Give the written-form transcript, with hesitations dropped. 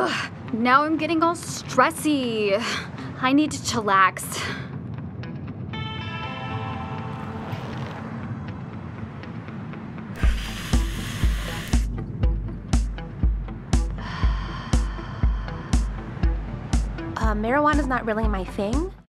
Ugh, now I'm getting all stressy. I need to chillax. Marijuana's not really my thing.